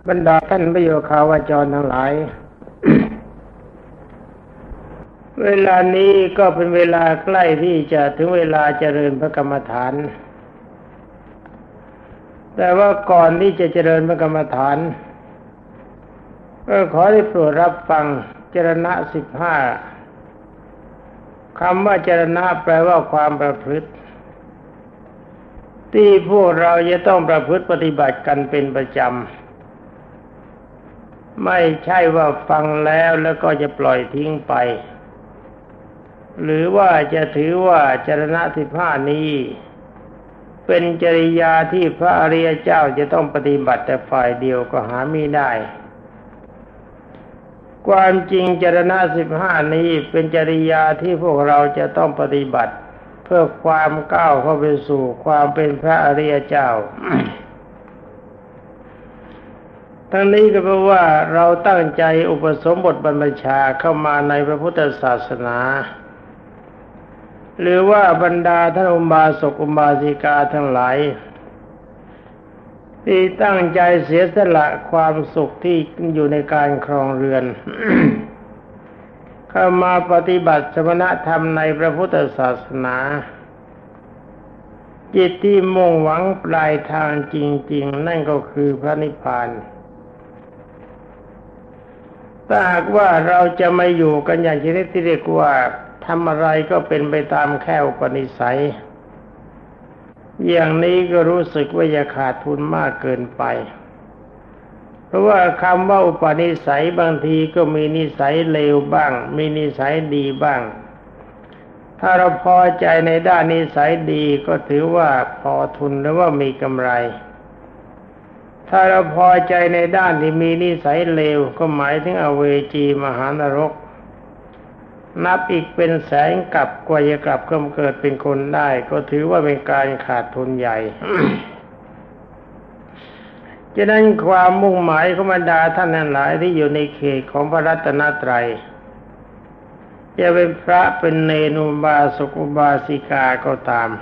บรรดาท่านประโยคาวาจรทั้งหลาย เวลานี้ก็เป็นเวลาใกล้ที่จะถึงเวลาเจริญพระกรรมฐานแต่ว่าก่อนที่จะเจริญพระกรรมฐานก็ขอได้โปรดรับฟังจรณะ15คำว่าจรณะแปลว่าความประพฤติที่พวกเราจะต้องประพฤติปฏิบัติกันเป็นประจำไม่ใช่ว่าฟังแล้วก็จะปล่อยทิ้งไปหรือว่าจะถือว่าจรณะ15นี้เป็นจริยาที่พระอริยเจ้าจะต้องปฏิบัติแต่ฝ่ายเดียวก็หาไม่ได้ความจริงจรณะ15นี้เป็นจริยาที่พวกเราจะต้องปฏิบัติเพื่อความก้าวเข้าไปสู่ความเป็นพระอริยเจ้า ทั้งนี้ก็เพราะว่าเราตั้งใจอุปสมบทบรรพชาเข้ามาในพระพุทธศาสนาหรือว่าบรรดาท่านอุบาสกอุบาสิกาทั้งหลายที่ตั้งใจเสียสละความสุขที่อยู่ในการครองเรือน เข้ามาปฏิบัติสมณธรรมในพระพุทธศาสนาจิตที่มุ่งหวังปลายทางจริงๆนั่นก็คือพระนิพพานถ้าหากว่าเราจะไม่อยู่กันอย่างชนิดที่เรียกว่าทำอะไรก็เป็นไปตามแค่อุปนิสัยอย่างนี้ก็รู้สึกว่าจะขาดทุนมากเกินไปเพราะว่าคำว่าอุปนิสัยบางทีก็มีนิสัยเลวบ้างมีนิสัยดีบ้างถ้าเราพอใจในด้านนิสัยดีก็ถือว่าพอทุนหรือว่ามีกำไรถ้าเราพอใจในด้านที่มีนิสัยเลวก็หมายถึงอเวจีมหานรกนับอีกเป็นแสนกับกว่าจะกลับเข้าเกิดเป็นคนได้ก็ถือว่าเป็นการขาดทุนใหญ่ ฉะนั้นความมุ่งหมายของบรรดาท่านทั้งหลายที่อยู่ในเขตของพระรัตนตรัยจะเป็นพระเป็นเณรอุบาสกอุบาสิกาก็ตาม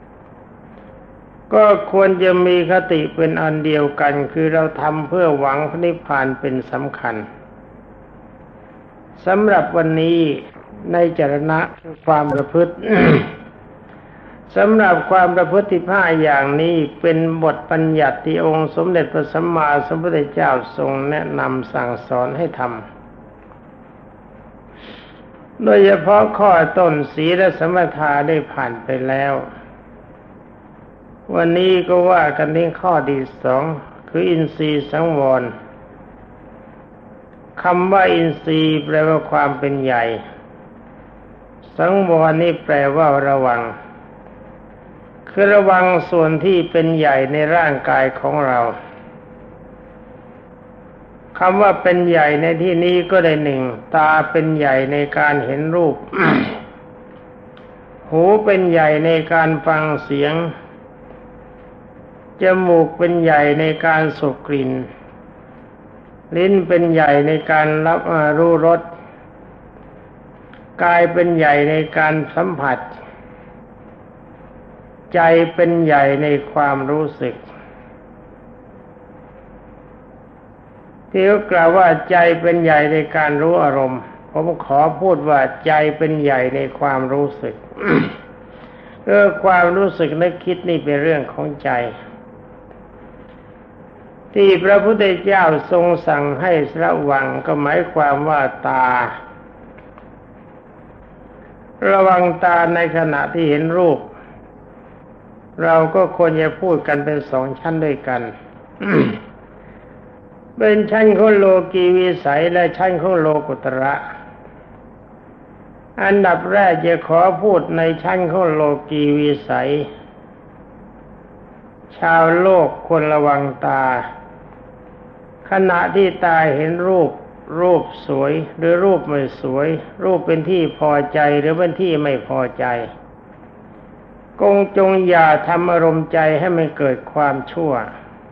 ก็ควรจะมีคติเป็นอันเดียวกันคือเราทำเพื่อหวังพระนิพพานเป็นสำคัญสำหรับวันนี้ในจรณะความประพฤติ สำหรับความประพฤติ15อย่างนี้เป็นบทบัญญัติที่องค์สมเด็จพระสัมมาสัมพุทธเจ้าทรงแนะนำสั่งสอนให้ทำโดยเฉพาะข้อต้นศีลสมถะได้ผ่านไปแล้ววันนี้ก็ว่ากันถึงข้อที่2คืออินทรีย์สังวรคำว่าอินทรีย์แปลว่าความเป็นใหญ่สังวรนี่แปลว่าระวังคือระวังส่วนที่เป็นใหญ่ในร่างกายของเราคำว่าเป็นใหญ่ในที่นี้ก็ได้หนึ่งตาเป็นใหญ่ในการเห็นรูป หูเป็นใหญ่ในการฟังเสียงจมูกเป็นใหญ่ในการสูดกลิ่นลิ้นเป็นใหญ่ในการรับรู้รสกายเป็นใหญ่ในการสัมผัสใจเป็นใหญ่ในความรู้สึกที่เขากล่าวว่าใจเป็นใหญ่ในการรู้อารมณ์ผมขอพูดว่าใจเป็นใหญ่ในความรู้สึก ความรู้สึกนึกคิดนี่เป็นเรื่องของใจที่พระพุทธเจ้าทรงสั่งให้ระวังก็หมายความว่าตาระวังตาในขณะที่เห็นรูปเราก็ควรจะพูดกันเป็น2ชั้นด้วยกัน เป็นชั้นของโลกีวิสัยและชั้นของโลกุตระอันดับแรกจะขอพูดในชั้นของโลกีวิสัยชาวโลกควรระวังตาขณะที่ตาเห็นรูปสวยหรือรูปไม่สวยรูปเป็นที่พอใจหรือเป็นที่ไม่พอใจจงอย่าทำอารมณ์ใจให้มันเกิดความชั่ว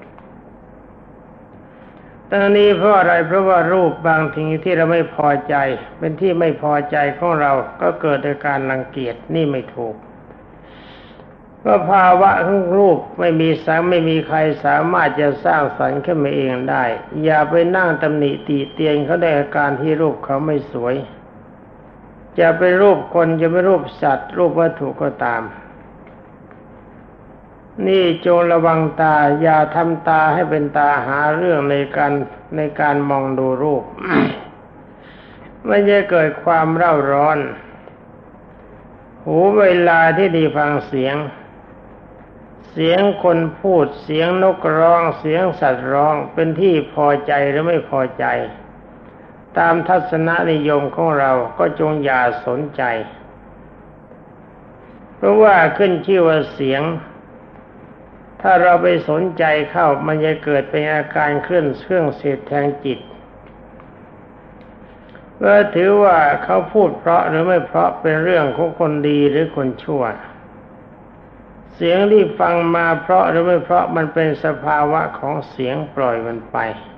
ตั้งนี้เพราะอะไรเพราะว่ารูปบางทีที่เราไม่พอใจเป็นที่ไม่พอใจของเราก็เกิดจากการรังเกียจนี่ไม่ถูกก็ภาวะของรูปไม่มีใครสามารถจะสร้างสรรค์ขึ้นมาเองได้อย่าไปนั่งตำหนิติเตียนเขาได้อาการที่รูปเขาไม่สวยจะเป็นรูปคนจะเป็นรูปสัตว์รูปวัตถุก็ตามนี่จงระวังตาอย่าทำตาให้เป็นตาหาเรื่องในการมองดูรูป มันจะเกิดความเร่าร้อนหูเวลาที่ได้ฟังเสียงคนพูดเสียงนกร้องเสียงสัตว์ร้องเป็นที่พอใจหรือไม่พอใจตามทัศนนิยมของเราก็จงอย่าสนใจเพราะว่าขึ้นชื่อว่าเสียงถ้าเราไปสนใจเข้ามันจะเกิดเป็นอาการเครื่องเสียดแทงจิตถือว่าเขาพูดเพราะหรือไม่เพราะเป็นเรื่องของคนดีหรือคนชั่วเสียงที่ฟังมาเพราะหรือไม่เพราะมันเป็นสภาวะของเสียงปล่อยมันไป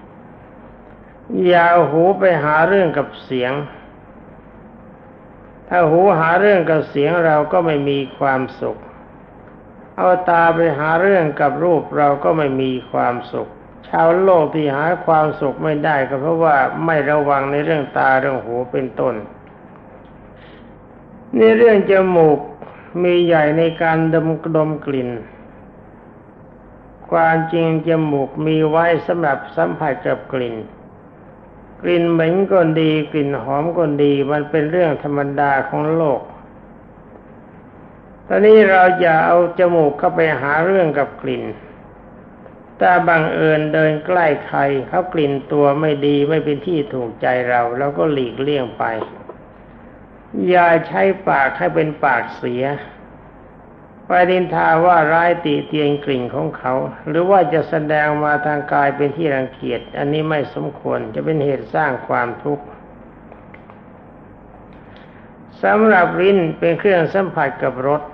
อย่าเอาหูไปหาเรื่องกับเสียงถ้าหูหาเรื่องกับเสียงเราก็ไม่มีความสุขเอาตาไปหาเรื่องกับรูปเราก็ไม่มีความสุขชาวโลกที่หาความสุขไม่ได้ก็เพราะว่าไม่ระวังในเรื่องตาเรื่องหูเป็นต้นในเรื่องจมูกมีใหญ่ในการดมกลิ่นความจริงจมูกมีไว้สำหรับสัมผัสกับกลิ่นเหม็นก็ดีกลิ่นหอมก็ดีมันเป็นเรื่องธรรมดาของโลกตอนนี้เราอย่าเอาจมูกเข้าไปหาเรื่องกับกลิ่นถ้าบังเอิญเดินใกล้ใครเขากลิ่นตัวไม่ดีไม่เป็นที่ถูกใจเราก็หลีกเลี่ยงไปอย่าใช้ปากให้เป็นปากเสียไปนินทาว่าร้ายติเตียนกลิ่นของเขาหรือว่าจะแสดงมาทางกายเป็นที่รังเกียจอันนี้ไม่สมควรจะเป็นเหตุสร้างความทุกข์สำหรับลิ้นเป็นเครื่องสัมผัสกับรส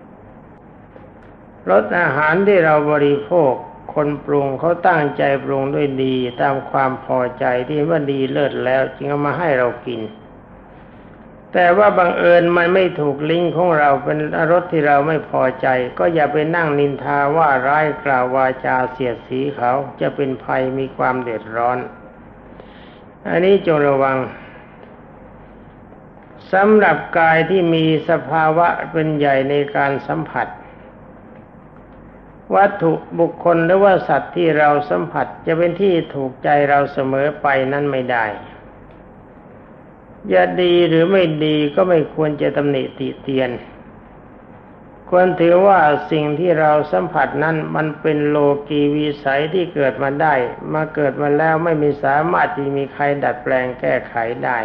อาหารที่เราบริโภคคนปรุงเขาตั้งใจปรุงด้วยดีตามความพอใจที่ว่าดีเลิศแล้วจึงเอามาให้เรากินแต่ว่าบังเอิญมันไม่ถูกลิ้นของเราเป็นรสที่เราไม่พอใจก็อย่าไปนั่งนินทาว่าร้ายกล่าววาจาเสียดสีเขาจะเป็นภัยมีความเดือดร้อนอันนี้จงระวังสำหรับกายที่มีสภาวะเป็นใหญ่ในการสัมผัสวัตถุบุคคลหรือว่าสัตว์ที่เราสัมผัสจะเป็นที่ถูกใจเราเสมอไปนั้นไม่ได้จะดีหรือไม่ดีก็ไม่ควรจะตำหนิติเตียนควรถือว่าสิ่งที่เราสัมผัสนั้นมันเป็นโลกีวิสัยที่เกิดมาได้มาเกิดมาแล้วไม่มีสามารถที่มีใครดัดแปลงแก้ไขได้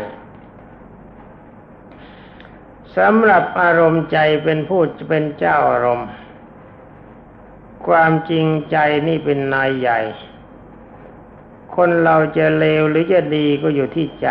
สำหรับอารมณ์ใจเป็นผู้เป็นเจ้าอารมณ์ความจริงใจนี่เป็นนายใหญ่คนเราจะเลวหรือจะดีก็อยู่ที่ใจ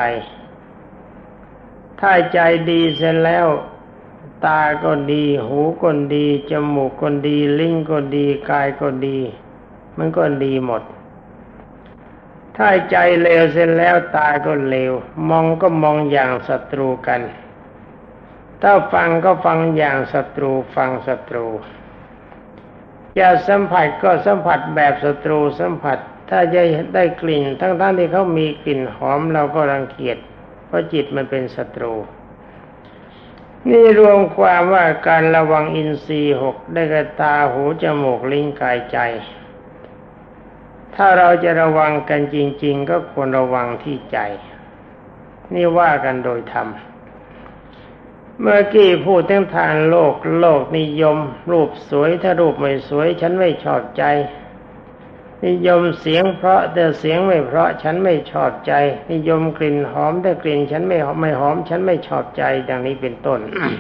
ถ้าใจดีเสร็จแล้วตาก็ดีหูก็ดีจมูกก็ดีลิ้นก็ดีกายก็ดีมันก็ดีหมดถ้าใจเลวเสร็จแล้วตาก็เลวมองก็มองอย่างศัตรูกันถ้าฟังก็ฟังอย่างศัตรูฟังศัตรูจะสัมผัสก็สัมผัสแบบศัตรูสัมผัสถ้าจะได้กลิ่นทั้งที่เขามีกลิ่นหอมเราก็รังเกียจเพราะจิตมันเป็นศัตรูนี่รวมความว่าการระวังอินทรีย์6ได้แก่ตาหูจมูกลิ้นกายใจถ้าเราจะระวังกันจริงๆก็ควรระวังที่ใจนี่ว่ากันโดยธรรมเมื่อกี้พูดถึงทางโลกนิยมรูปสวยถ้ารูปไม่สวยฉันไม่ชอบใจนิยมเสียงเพราะแต่เสียงไม่เพราะฉันไม่ชอบใจนิยมกลิ่นหอมแต่กลิ่นฉันไม่หอมฉันไม่ชอบใจดังนี้เป็นต้น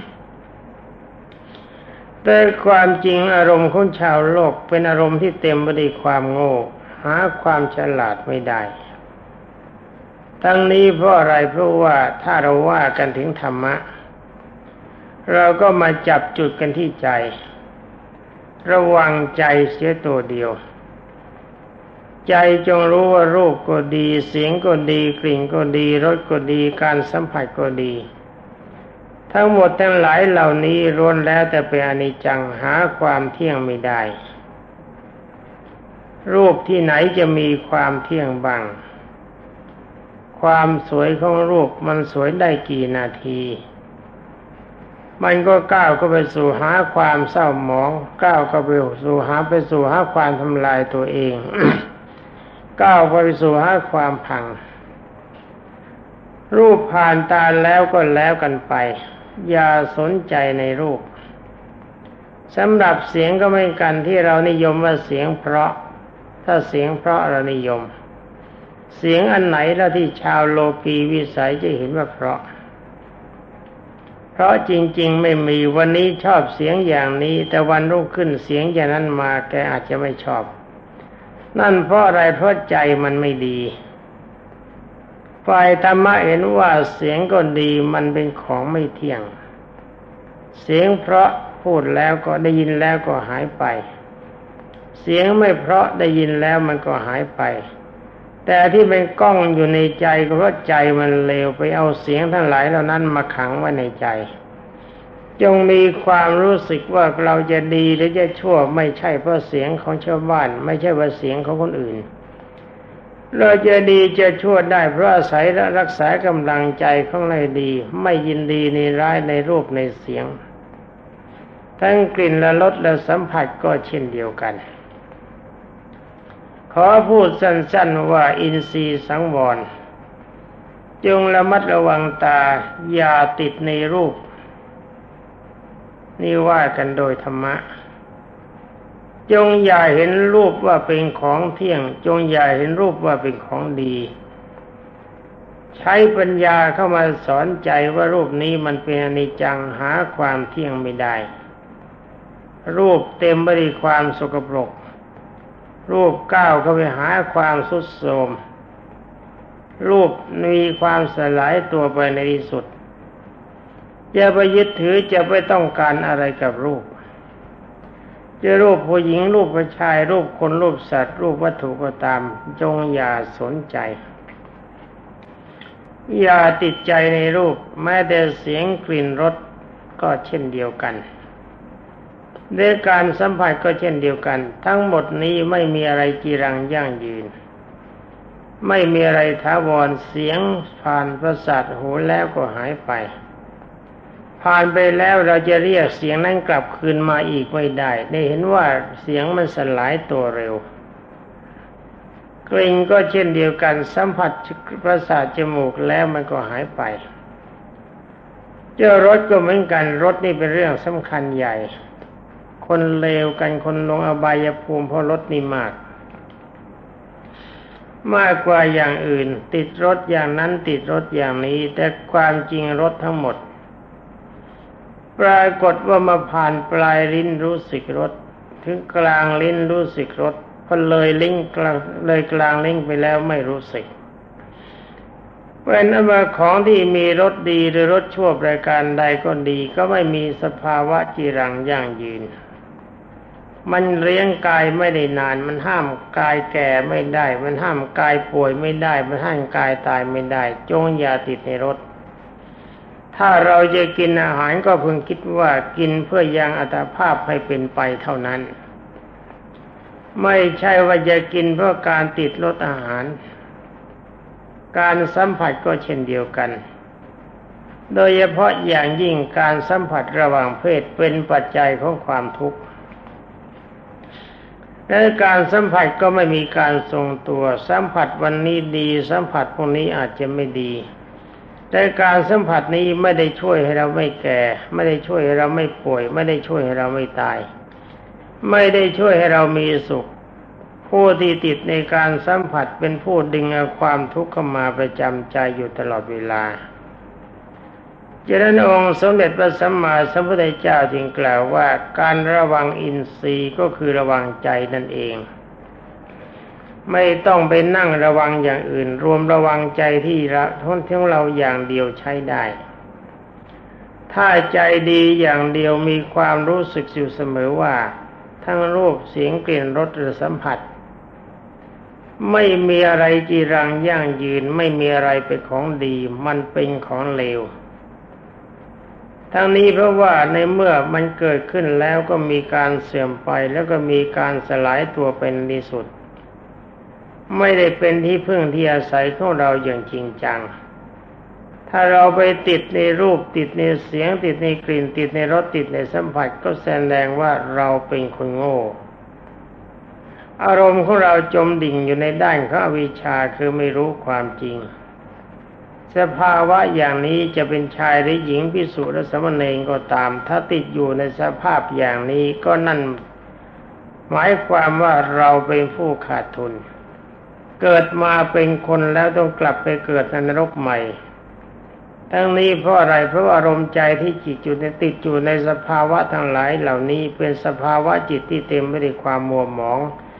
แต่ความจริงอารมณ์ของชาวโลกเป็นอารมณ์ที่เต็มไปด้วยความโง่หาความฉลาดไม่ได้ทั้งนี้เพราะอะไรเพราะว่าถ้าเราว่ากันถึงธรรมะเราก็มาจับจุดกันที่ใจระวังใจเสียตัวเดียวใจจงรู้ว่ารูปก็ดีเสียงก็ดีกลิ่นก็ดีรสก็ดีการสัมผัสก็ดีทั้งหมดทั้งหลายเหล่านี้ล้วนแล้วแต่เป็นอนิจจังหาความเที่ยงไม่ได้รูปที่ไหนจะมีความเที่ยงบ้างความสวยของรูปมันสวยได้กี่นาทีมันก็ก้าวเข้าไปสู่หาความเศร้าหมองก้าวเข้าไปสู่หาความทำลายตัวเอง ก้าวไปสู่หาความพังรูปผ่านตาแล้วก็แล้วกันไปอย่าสนใจในรูปสำหรับเสียงก็ไม่กันที่เรานิยมว่าเสียงเพราะถ้าเสียงเพราะเรานิยมเสียงอันไหนแล้วที่ชาวโลกีวิสัยจะเห็นว่าเพราะจริงๆไม่มีวันนี้ชอบเสียงอย่างนี้แต่วันรุ่งขึ้นเสียงอย่างนั้นมาแกอาจจะไม่ชอบนั่นเพราะอะไรเพราะใจมันไม่ดีฝ่ายธรรมะเห็นว่าเสียงก็ดีมันเป็นของไม่เที่ยงเสียงเพราะพูดแล้วก็ได้ยินแล้วก็หายไปเสียงไม่เพราะได้ยินแล้วมันก็หายไปแต่ที่เป็นก้องอยู่ในใจก็เพราะใจมันเลวไปเอาเสียงทั้งหลายเหล่านั้นมาขังไว้ในใจจงมีความรู้สึกว่าเราจะดีหรือจะชั่วไม่ใช่เพราะเสียงของชาวบ้านไม่ใช่ว่าเสียงของคนอื่นเราจะดีจะชั่วได้เพราะอาศัยและรักษากำลังใจของเราดีไม่ยินดีในร้ายในรูปในเสียงทั้งกลิ่นและรสและสัมผัสก็เช่นเดียวกันขอพูดสั้นๆว่าอินทรีย์สังวรจงระมัดระวังตาอย่าติดในรูปนี่ว่ากันโดยธรรมะจงอย่าเห็นรูปว่าเป็นของเที่ยงจงอย่าเห็นรูปว่าเป็นของดีใช้ปัญญาเข้ามาสอนใจว่ารูปนี้มันเป็นอนิจจังหาความเที่ยงไม่ได้รูปเต็มไปด้วยความสกปรกรูปก้าวเข้าไปหาความทรุดโทรมรูปมีความสลายตัวไปในที่สุดอย่าไปยึดถือจะไม่ต้องการอะไรกับรูปจะรูปผู้หญิงรูปผู้ชายรูปคนรูปสัตว์รูปวัตถุก็ตามจงอย่าสนใจอย่าติดใจในรูปแม้แต่เสียงกลิ่นรสก็เช่นเดียวกันด้วยการสัมผัสก็เช่นเดียวกันทั้งหมดนี้ไม่มีอะไรจีรังยั่งยืนไม่มีอะไรถาวรเสียงผ่านประสาทหูแล้วก็หายไปผ่านไปแล้วเราจะเรียกเสียงนั้นกลับคืนมาอีกไม่ได้ได้เห็นว่าเสียงมันสลายตัวเร็วกลิ่นก็เช่นเดียวกันสัมผัสประสาทจมูกแล้วมันก็หายไปเจ้ารสก็เหมือนกันรสนี่เป็นเรื่องสำคัญใหญ่คนเลวกันคนลงอบายภูมิเพราะรสนี่มากกว่าอย่างอื่นติดรสอย่างนั้นติดรสอย่างนี้แต่ความจริงรสทั้งหมดปรากฏว่ามาผ่านปลายลิ้นรู้สึกรสถึงกลางลิ้นรู้สึกรสพอเลยลิ้นกลางลิ้นไปแล้วไม่รู้สึกเป็นว่าของที่มีรสดีหรือรสชั่วประการใดก็ดีก็ไม่มีสภาวะจีรังยั่งยืนมันเลี้ยงกายไม่ได้นานมันห้ามกายแก่ไม่ได้มันห้ามกายป่วยไม่ได้มันห้ามกายตายไม่ได้จงอย่าติดในรสถ้าเราจะกินอาหารก็พึงคิดว่ากินเพื่อยังอัตภาพให้เป็นไปเท่านั้นไม่ใช่ว่าจะกินเพื่อการติดรสอาหารการสัมผัสก็เช่นเดียวกันโดยเฉพาะอย่างยิ่งการสัมผัสระหว่างเพศเป็นปัจจัยของความทุกข์และการสัมผัสก็ไม่มีการทรงตัวสัมผัสวันนี้ดีสัมผัสพรุ่งนี้อาจจะไม่ดีแต่การสัมผัสนี้ไม่ได้ช่วยให้เราไม่แก่ไม่ได้ช่วยให้เราไม่ป่วยไม่ได้ช่วยให้เราไม่ตายไม่ได้ช่วยให้เรามีสุขผู้ที่ติดในการสัมผัสเป็นผู้ดึงเอาความทุกข์เข้ามาประจำใจอยู่ตลอดเวลาฉะนั้นองค์สมเด็จพระสัมมาสัมพุทธเจ้าจึงกล่าวว่าการระวังอินทรีย์ก็คือระวังใจนั่นเองไม่ต้องไปนั่งระวังอย่างอื่นรวมระวังใจที่ของเราอย่างเดียวใช้ได้ถ้าใจดีอย่างเดียวมีความรู้สึกอยู่เสมอว่าทั้งรูปเสียงกลิ่นรสหรือสัมผัสไม่มีอะไรจีรังยั่งยืนไม่มีอะไรเป็นของดีมันเป็นของเลวทั้งนี้เพราะว่าในเมื่อมันเกิดขึ้นแล้วก็มีการเสื่อมไปแล้วก็มีการสลายตัวเป็นที่สุดไม่ได้เป็นที่พึ่งที่อาศัยของเราอย่างจริงจังถ้าเราไปติดในรูปติดในเสียงติดในกลิ่นติดในรสติดในสัมผัสก็แสดงว่าเราเป็นคนโง่อารมณ์ของเราจมดิ่งอยู่ในด้านของอวิชชาคือไม่รู้ความจริงสภาวะอย่างนี้จะเป็นชายหรือหญิงภิกษุหรือสามเณรก็ตามถ้าติดอยู่ในสภาพอย่างนี้ก็นั่นหมายความว่าเราเป็นผู้ขาดทุนเกิดมาเป็นคนแล้วต้องกลับไปเกิดในนรกใหม่ทั้งนี้เพราะอะไรเพราะอารมณ์ใจที่จิตอยู่ในติดอยู่ในสภาวะทั้งหลายเหล่านี้เป็นสภาวะจิตที่เต็มไปด้วยความมัวหมอง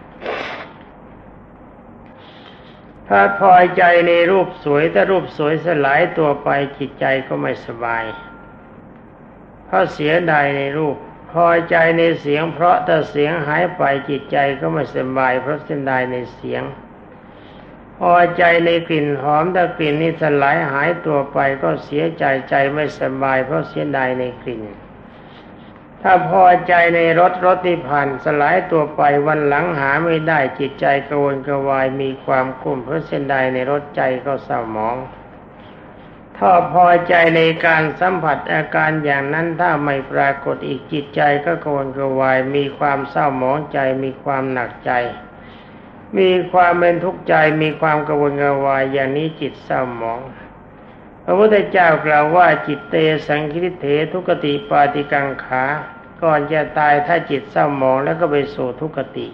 ถ้าพอใจในรูปสวยแต่รูปสวยสลายตัวไปจิตใจก็ไม่สบายเพราะเสียดายในรูปพอใจในเสียงเพราะแต่เสียงหายไปจิตใจก็ไม่สบายเพราะเสียดายในเสียงพอใจในกลิ่นหอมแต่กลิ่นนี้สลายหายตัวไปก็เสียใจใจไม่สบายเพราะเสียดายในกลิ่นถ้าพอใจในรสที่ผ่านสลายตัวไปวันหลังหาไม่ได้จิตใจกระวนกระวายมีความกุ้มเพราะเสียดายในรสใจก็เศร้าหมองถ้าพอใจในการสัมผัสอาการอย่างนั้นถ้าไม่ปรากฏอีกจิตใจก็กระวนกระวายมีความเศร้าหมองใจมีความหนักใจมีความเป็นทุกข์ใจมีความกระวนกระวายอย่างนี้จิตเศร้าหมองพระพุทธเจ้ากล่าวว่าจิตเตสังคิริเถทุกขติปาติกังขาก่อนจะตายถ้าจิตเศร้าหมองแล้วก็ไปสู่ทุกขติ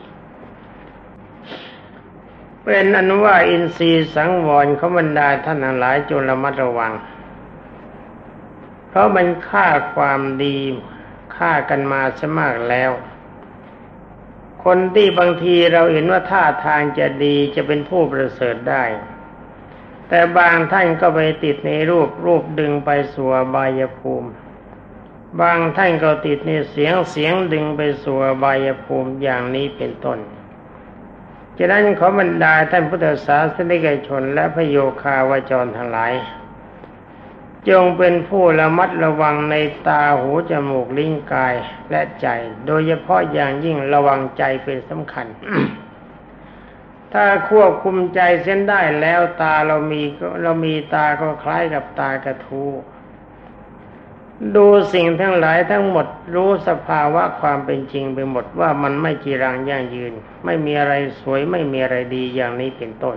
เป็นอนุว่าอินทรีย์สังวรของบรรดาท่านทั้งหลายจงระมัดระวังเพราะมันฆ่าความดีฆ่ากันมาซะมากแล้วคนที่บางทีเราเห็นว่าท่าทางจะดีจะเป็นผู้ประเสริฐได้แต่บางท่านก็ไปติดในรูปดึงไปสู่อบายภูมิบางท่านก็ติดในเสียงดึงไปสู่อบายภูมิอย่างนี้เป็นต้นฉะนั้นขอบรรดาท่านพุทธศาสนิกชนและพระโยคาวจรทั้งหลายจงเป็นผู้ระมัดระวังในตาหูจมูกลิ้นกายและใจโดยเฉพาะอย่างยิ่งระวังใจเป็นสำคัญ ถ้าควบคุมใจเส้นได้แล้วตาเรามีตาก็คล้ายกับตากระทูดูสิ่งทั้งหลายทั้งหมดรู้สภาวะความเป็นจริงไปหมดว่ามันไม่จีรังยั่งยืนไม่มีอะไรสวยไม่มีอะไรดีอย่างนี้เป็นต้น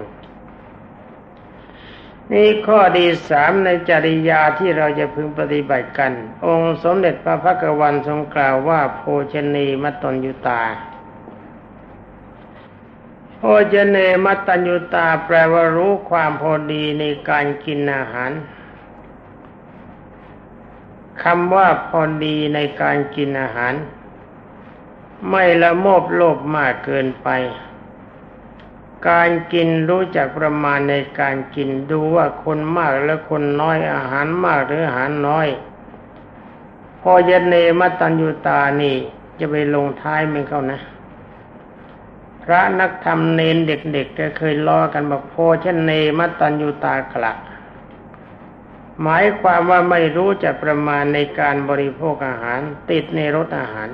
นี่ข้อดี3ในจริยาที่เราจะพึงปฏิบัติกันองค์สมเด็จพระภักวันทรงกล่าวว่าโภชเนมัตตัญญูตาโภชเนมัตตัญญูตาแปลว่ารู้ความพอดีในการกินอาหารคำว่าพอดีในการกินอาหารไม่ละโมบโลภมากเกินไปการกินรู้จักประมาณในการกินดูว่าคนมากและคนน้อยอาหารมากหรืออาหารน้อยโภชเนมัตตัญญูตานี่จะไปลงท้ายมันเข้านะพระนักธรรมเนรเด็กๆก็เคยล้อกันบอกโภชเนมัตตัญญูตากละหมายความว่าไม่รู้จักประมาณในการบริโภคอาหารติดในรสอาหาร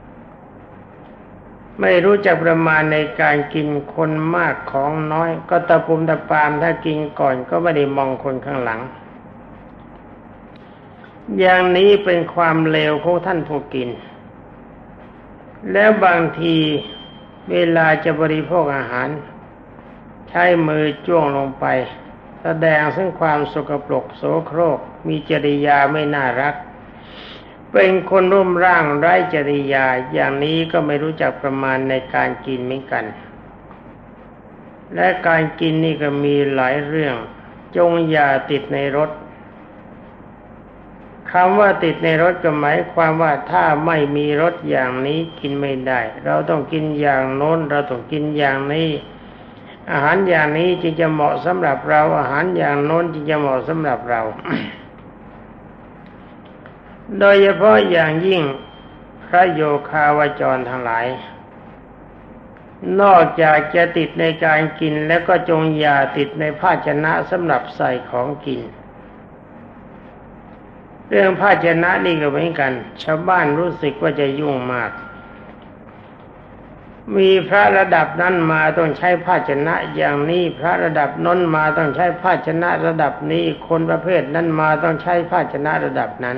ไม่รู้จักประมาณในการกินคนมากของน้อยก็ตะปุมตะปามถ้ากินก่อนก็ไม่ได้มองคนข้างหลังอย่างนี้เป็นความเลวของท่านผู้กินแล้วบางทีเวลาจะบริโภคอาหารใช้มือจ้วงลงไปแสดงซึ่งความสกปรกโสโครกมีจริยาไม่น่ารักเป็นคนรูปร่างไร้จริยาอย่างนี้ก็ไม่รู้จักประมาณในการกินเหมือนกันและการกินนี่ก็มีหลายเรื่องจงอย่าติดในรสคำว่าติดในรสก็หมายความว่าถ้าไม่มีรสอย่างนี้กินไม่ได้เราต้องกินอย่างโน้นเราต้องกินอย่างนี้อาหารอย่างนี้จึงจะเหมาะสำหรับเราอาหารอย่างโน้นจึงจะเหมาะสำหรับเรา โดยเฉพาะอย่างยิ่งพระโยคาวจรทั้งหลายนอกจากจะติดในการกินแล้วก็จงอย่าติดในภาชนะสำหรับใส่ของกินเรื่องภาชนะนี่ก็เหมือนกันชาวบ้านรู้สึกว่าจะยุ่งมากมีพระระดับนั้นมาต้องใช้ภาชนะอย่างนี้พระระดับน้นมาต้องใช้ภาชนะระดับนี้คนประเภทนั้นมาต้องใช้ภาชนะระดับนั้น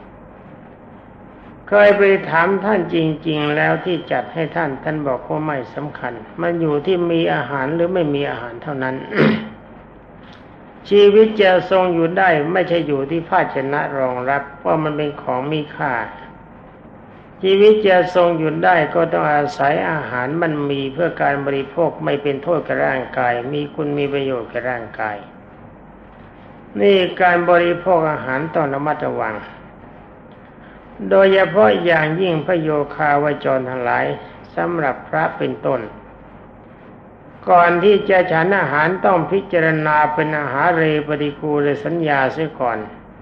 เคยไปถามท่านจริงๆแล้วที่จัดให้ท่านบอกว่าไม่สำคัญมันอยู่ที่มีอาหารหรือไม่มีอาหารเท่านั้น ชีวิตจะทรงอยู่ได้ไม่ใช่อยู่ที่ภาชนะรองรับเพราะมันเป็นของมีค่าชีวิตจะทรงอยู่ได้ก็ต้องอาศัยอาหารมันมีเพื่อการบริโภคไม่เป็นโทษกับร่างกายมีคุณมีประโยชน์กับร่างกายนี่การบริโภคอาหารต้องระมัดระวังโดยเฉพาะอย่างยิ่งพระโยคาวจรทั้งหลายสำหรับพระเป็นต้นก่อนที่จะฉันอาหารต้องพิจารณาเป็นอาหารเรปฏิกูลสัญญาเสียก่อน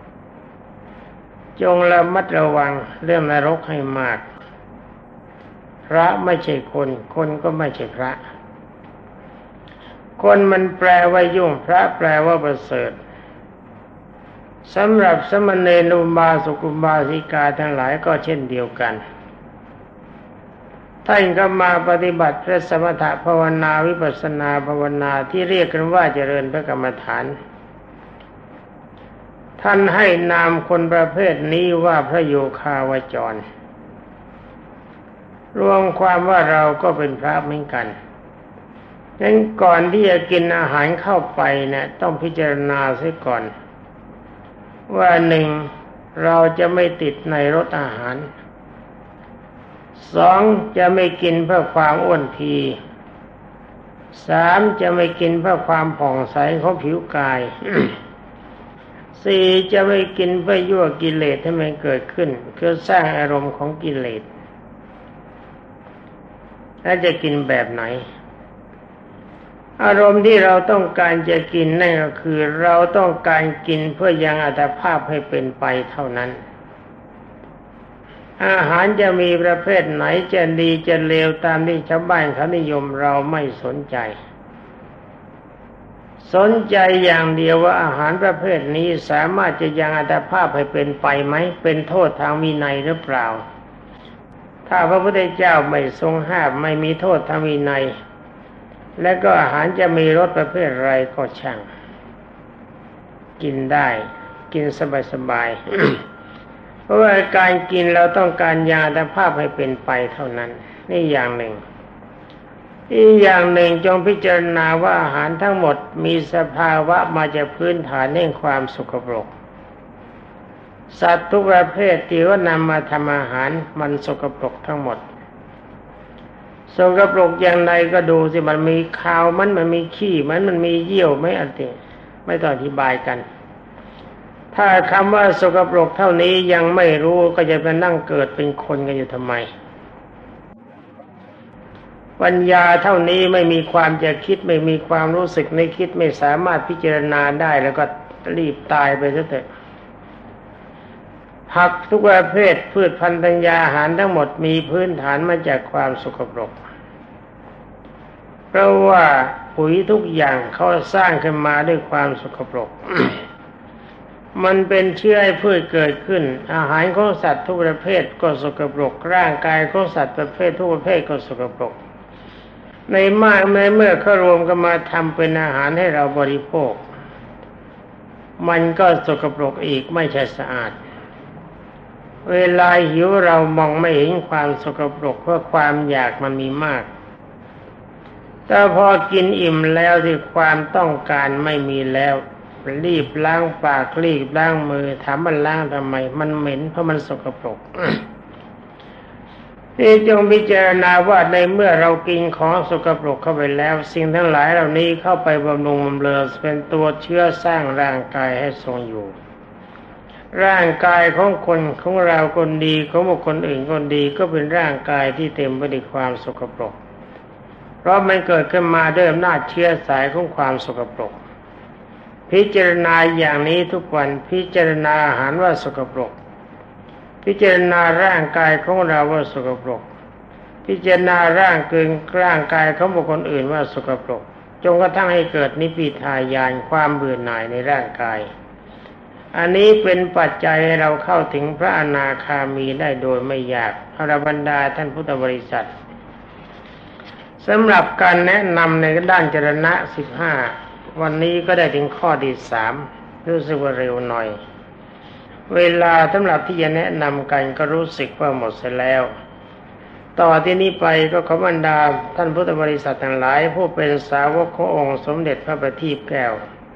จงระมัดระวังเรื่องนรกให้มากพระไม่ใช่คนคนก็ไม่ใช่พระคนมันแปลว่ายุ่งพระแปลว่าประเสริฐสำหรับสมณเณรอุบาสกอุบาสิกาทั้งหลายก็เช่นเดียวกันท่านก็มาปฏิบัติพระสมถะภาวนาวิปัสสนาภาวนาที่เรียกกันว่าเจริญพระกรรมฐานท่านให้นามคนประเภทนี้ว่าพระโยคาวจรรวมความว่าเราก็เป็นพระเหมือนกันงั้นก่อนที่จะกินอาหารเข้าไปเนี่ยต้องพิจารณาเสียก่อนว่าหนึ่งเราจะไม่ติดในรสอาหารสองจะไม่กินเพื่อความอ้วนพีสามจะไม่กินเพื่อความผ่องใสของผิวกาย สี่จะไม่กินเพื่อยั่วกิเลสให้มันเกิดขึ้นคือสร้างอารมณ์ของกิเลสแล้วจะกินแบบไหนอารมณ์ที่เราต้องการจะกินนั่นก็คือเราต้องการกินเพื่อยังอัตภาพให้เป็นไปเท่านั้นอาหารจะมีประเภทไหนจะดีจะเลวตามที่ชาวบ้านเขานิยมเราไม่สนใจสนใจอย่างเดียวว่าอาหารประเภทนี้สามารถจะยังอัตภาพให้เป็นไปไหมเป็นโทษทางวินัยหรือเปล่าถ้าพระพุทธเจ้าไม่ทรงห้ามไม่มีโทษทางวินัยและก็อาหารจะมีรสประเภทอะไรก็ช่างกินได้กินสบายๆ เพราะว่าการกินเราต้องการยาอัตภาพให้เป็นไปเท่านั้นนี่อย่างหนึ่งอีกอย่างหนึ่งจงพิจารณาว่าอาหารทั้งหมดมีสภาวะมาจากพื้นฐานแห่งความสกปรกสัตว์ทุกประเภทที่ว่านำมาทำอาหารมันสกปรกทั้งหมดสกปรกอย่างไรก็ดูสิมันมีคาวมันมีขี้มันมีเยี่ยวไม่อันติไม่ต้องอธิบายกันถ้าคำว่าสกปรกเท่านี้ยังไม่รู้ก็จะไปนั่งเกิดเป็นคนกันอยู่ทำไมปัญญาเท่านี้ไม่มีความจะคิดไม่มีความรู้สึกในคิดไม่สามารถพิจารณาได้แล้วก็รีบตายไปซะเถอะผักทุกประเภทพืชพันธุ์ธัญญาอาหารทั้งหมดมีพื้นฐานมาจากความสกปรกเพราะว่าปุ๋ยทุกอย่างเขาสร้างขึ้นมาด้วยความสกปรก มันเป็นเชื้อให้พืชเกิดขึ้นอาหารของสัตว์ทุกประเภทก็สกปรกร่างกายของสัตว์ประเภททุกประเภทก็สกปรกในเมื่อเขารวมกันมาทำเป็นอาหารให้เราบริโภคมันก็สกปรกอีกไม่ใช่สะอาดเวลาหิวเรามองไม่เห็นความสกปรกเพราะความอยากมันมีมากแต่พอกินอิ่มแล้วที่ความต้องการไม่มีแล้วรีบล้างปากรีบล้างมือถามมันล้างทำไมมันเหม็นเพราะมันสกปรก นี่จงพิจารณาว่าในเมื่อเรากินของสกปรกเข้าไปแล้วสิ่งทั้งหลายเหล่านี้เข้าไปบำรุงบำเรอเป็นตัวเชื้อสร้างร่างกายให้ทรงอยู่ร่างกายของคนของเราคนดีของบุคคลอื่นคนดีก็เป็นร่างกายที่เต็มไปด้วยความสกปรกเพราะมันเกิดขึ้นมาด้วยอำนาจเชื้อสายของความสกปรกพิจารณาอย่างนี้ทุกวันพิจารณาอาหารว่าสกปรกพิจารณาร่างกายของเราว่าสกปรกพิจารณาร่างกายของบุคคลอื่นว่าสกปรกจงกระทั่งให้เกิดนิพพิทายานความเบื่อหน่ายในร่างกายอันนี้เป็นปัจจัยให้เราเข้าถึงพระอนาคามีได้โดยไม่ยากอรบรรดาท่านพุทธบริษัทสำหรับการแนะนำในด้านจรณะ15วันนี้ก็ได้ถึงข้อที่3รู้สึกว่าเร็วหน่อยเวลาสำหรับที่จะแนะนำกันก็รู้สึกว่าหมดเสียแล้วต่อที่นี้ไปก็ขอบรรดาท่านพุทธบริษัททั้งหลายผู้เป็นสาวกขององค์สมเด็จพระประทีปแก้ว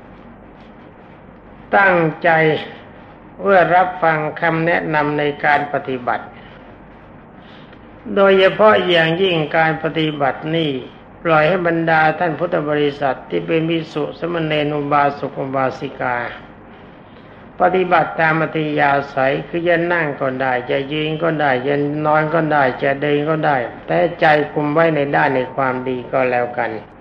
ตั้งใจเพื่อรับฟังคำแนะนำในการปฏิบัติโดยเฉพาะอย่างยิ่งการปฏิบัตินี้ปล่อยให้บรรดาท่านพุทธบริษัทที่เป็นภิกษุสมณเณรอุบาสกอุบาสิกาปฏิบัติตามอัธยาศัยคือจะนั่งก็ได้จะยืนก็ได้จะนอนก็ได้จะเดินก็ได้แต่ใจคุมไว้ในด้านในความดีก็แล้วกัน